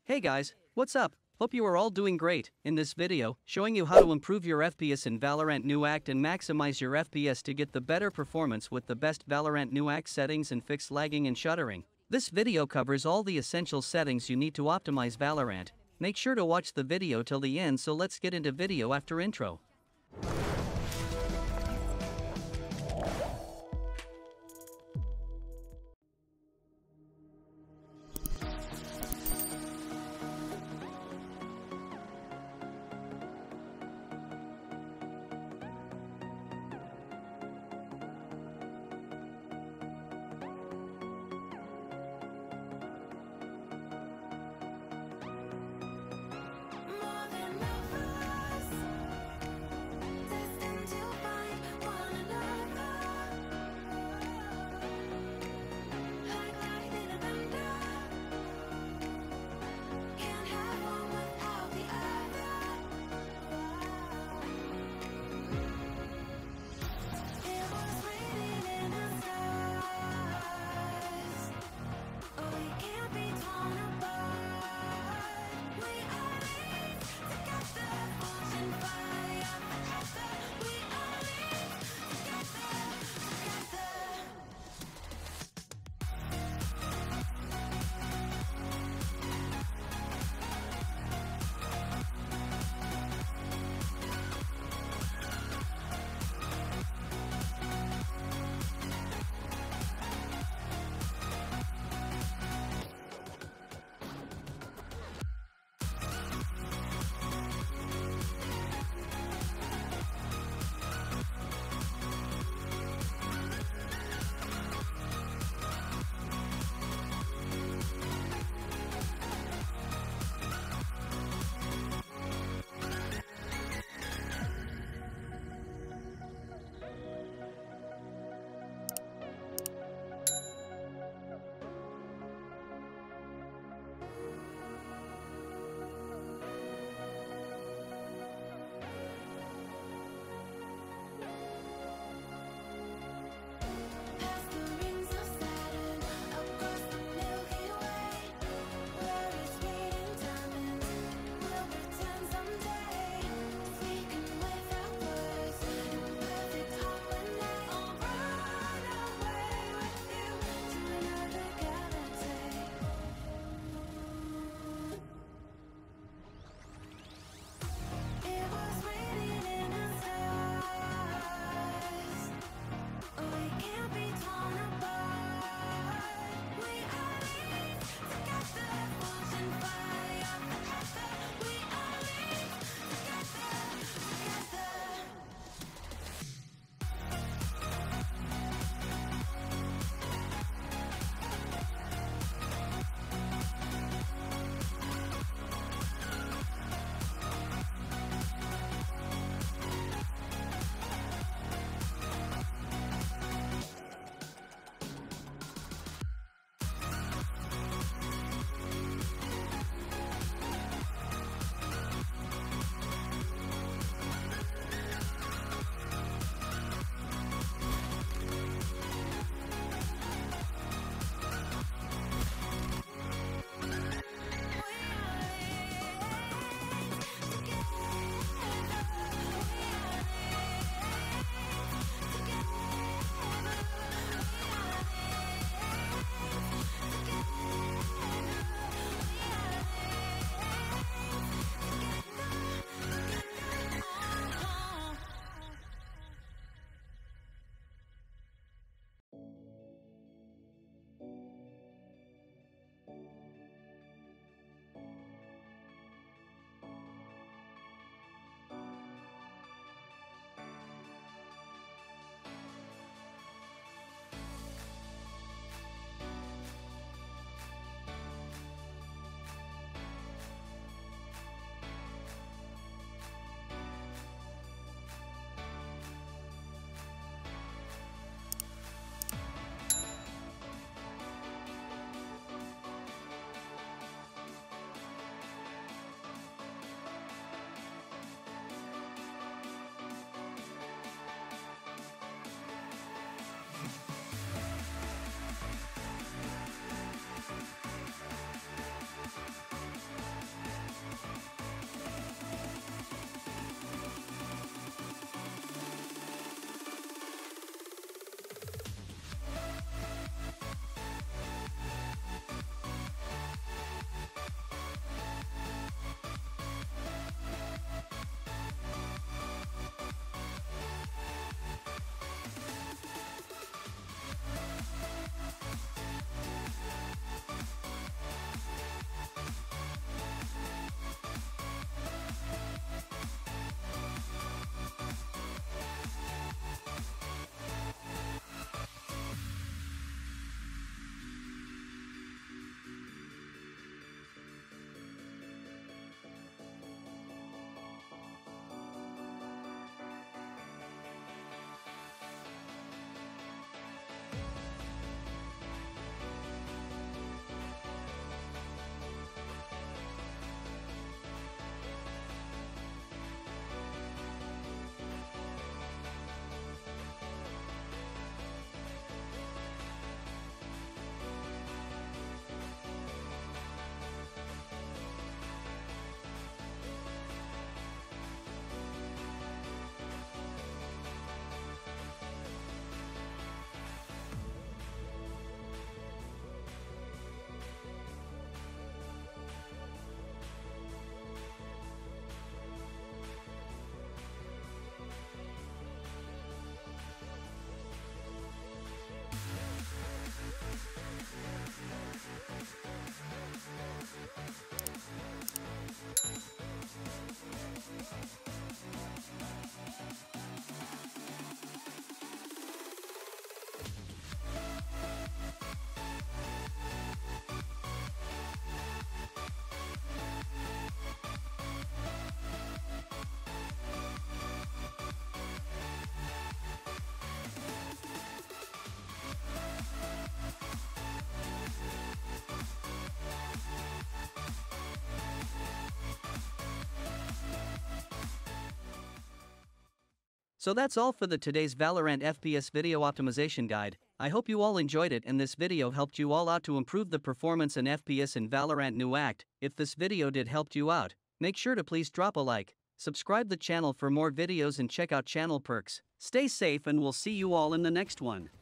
Hey guys, what's up? Hope you are all doing great. In this video, showing you how to improve your FPS in Valorant New Act and maximize your FPS to get the better performance with the best Valorant New Act settings and fix lagging and shuddering. This video covers all the essential settings you need to optimize Valorant. Make sure to watch the video till the end, so let's get into video after intro. So that's all for the today's Valorant FPS video optimization guide. I hope you all enjoyed it and this video helped you all out to improve the performance and FPS in Valorant New Act. If this video did help you out, make sure to please drop a like, subscribe the channel for more videos and check out channel perks. Stay safe and we'll see you all in the next one.